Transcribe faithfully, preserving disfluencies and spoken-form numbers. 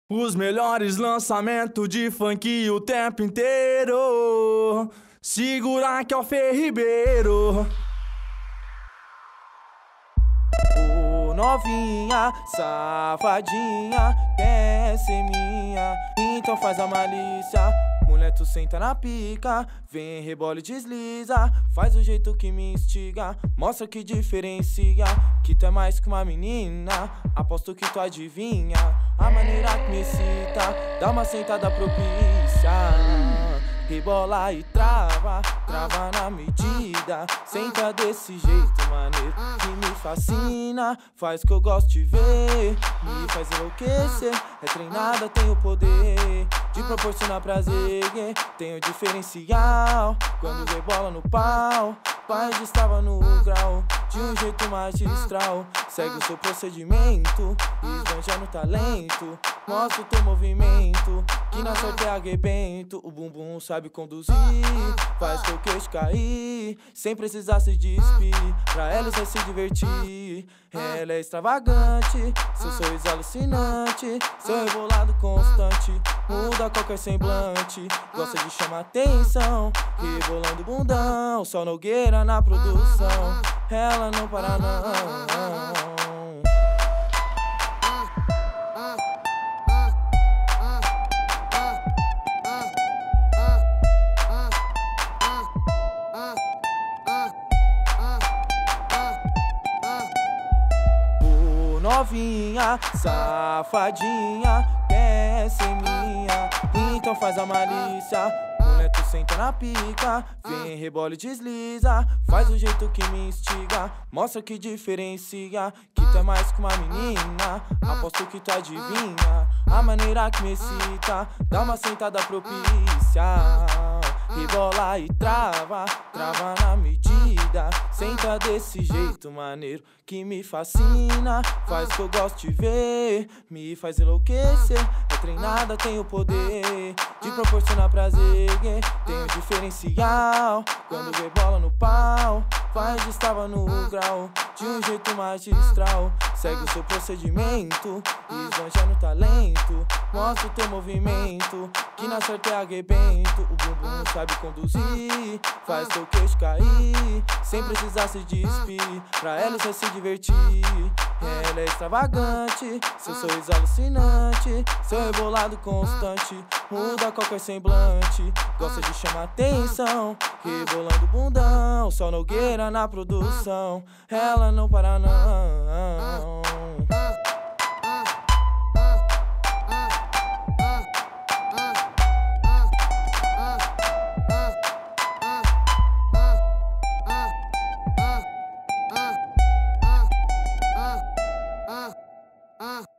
Os melhores lançamentos de funk o tempo inteiro. Segura que é o Fê Ribeiro. Ô novinha, safadinha, quer ser minha, então faz a malícia. Mulher, tu senta na pica, vem, rebola e desliza. Faz o jeito que me instiga, mostra que diferencia, que tu é mais que uma menina, aposto que tu adivinha a maneira que me excita. Dá uma sentada propícia, rebola e trava, trava na medida. Senta desse jeito maneiro que me fascina, faz que eu gosto de ver, me faz enlouquecer. É treinada, tem o poder de proporcionar prazer, tem o diferencial quando rebola no pau. Pai estava no grau, de um jeito magistral. Segue o seu procedimento, esbanja no talento, mostra o teu movimento, que na sorte é arrebento. O bumbum sabe conduzir, faz teu queixo cair, sem precisar se despir. Pra ela você se divertir, ela é extravagante, seu sorriso alucinante, seu rebolado constante, muda qualquer semblante, gosta de chamar atenção, rebolando bundão. Só Nogueira na produção, ela não para não. Ô novinha, safadinha, quer ser minha, então faz a malícia. Mulher, tu senta na pica, vem, rebola e desliza. Faz o jeito que me instiga, mostra que diferencia, que tu é mais que uma menina, aposto que tu adivinha a maneira que me excita. Dá uma sentada propícia, rebola e trava, trava na medida. Senta desse jeito maneiro que me fascina, faz que eu gosto de ver, me faz enlouquecer. É treinada, tem o poder de proporcionar prazer, tem o diferencial quando rebola no pau. Faz estava no grau, de um jeito magistral. Segue o seu procedimento, esbanja no talento, mostra o teu movimento, que na sorte é arrebento. O bumbum sabe conduzir, faz teu queixo cair, sem precisar se despir. Pra ela você se divertir, ela é extravagante, seu sorriso alucinante, seu rebolado constante, muda qualquer semblante, gosta de chamar atenção, rebolando bundão. Só Nogueira na produção, ela não para não. Uh.